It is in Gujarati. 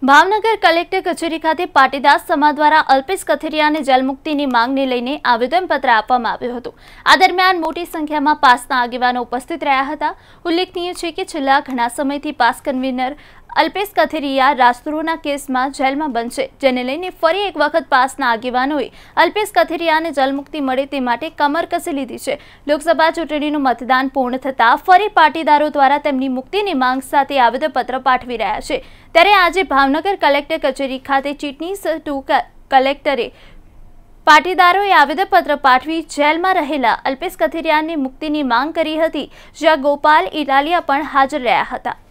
ભાવનગર કલેક્ટર કચેરી ખાતે પાટીદાર સમાજ દ્વારા અલ્પેશ કથિરિયાને જેલમુક્તિની માંગને લઈને આવેદનપત્ર આપવામાં આવ્યું હતું। આ દરમિયાન મોટી સંખ્યામાં પાસના આગેવાનો ઉપસ્થિત રહ્યા હતા। ઉલ્લેખનીય છે કે છેલ્લા ઘણા સમયથી પાસ કન્વીનર અલ્પેશ કથિરિયા રાજદ્રોહના કેસમાં જેલમાં બંધ છે, જેને લઈને ફરી એક વખત પાસના આગેવાનોએ અલ્પેશ કથિરિયાને જેલમુક્તિ મળે તે માટે કમર કસી લીધી છે। લોકસભા ચૂંટણીનું મતદાન પૂર્ણ થતાં ફરી પાટીદારો દ્વારા તેમની મુક્તિની માંગ સાથે આવેદનપત્ર પાઠવી રહ્યા છે। ત્યારે આજે ભાવનગર કલેક્ટર કચેરી ખાતે ચીટનીસ 2 કલેક્ટરે પાટીદારોએ આવેદનપત્ર પાઠવી જેલમાં રહેલા અલ્પેશ કથિરિયાની મુક્તિની માંગ કરી હતી, જ્યાં ગોપાલ ઇટાલિયા પણ હાજર રહ્યા હતા।